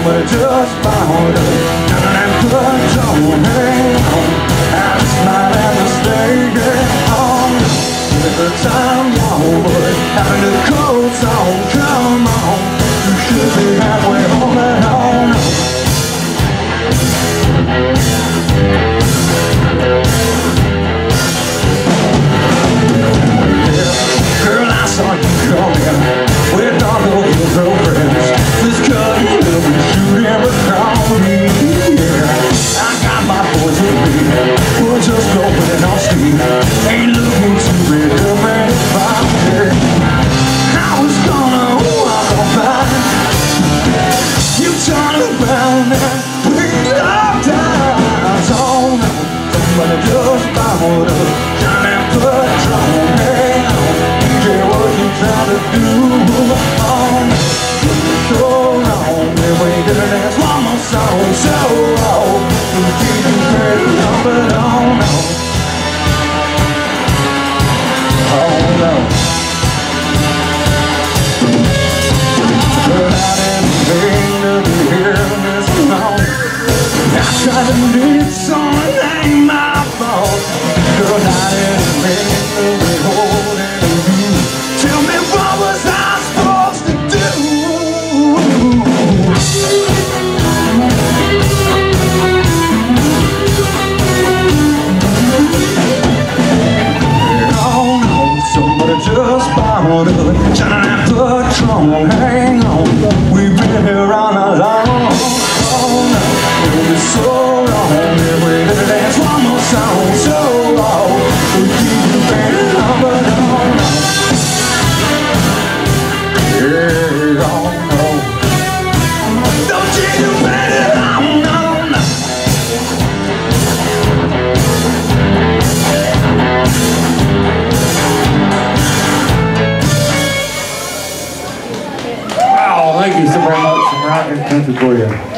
somebody just found us. And put your hand on, and smile and stay on. Every time y'all would having the coats on, come on, you should be halfway home and on. Girl, I saw you coming with all of your girlfriends. This cut will be shooting around me. Yeah, I got my boys with me. We're just going on steam. Ain't looking to be different if I'm here. I was gonna walk on by. You turn around and we locked eyes on. Somebody just found us. Trying to put your hand on. Yeah, what you trying to do? On so long, and we gonna dance one more song. So long, we keep you ready, but oh no, oh no. But I didn't mean to be here this long. I tried to leave someone ain't my fault. Girl, I didn't mean to be holding you. Tell me what was I supposed to do? Oh no, somebody just found us. Shining at the Patron, hang on. We've been here all along. Oh no, it'll be so long. And we're gonna dance one more song. So long, we'll keep you bending on, but oh no. Yeah, oh no. Don't keep you bending on, no, no. Wow, thank you so very much for rocking country for you.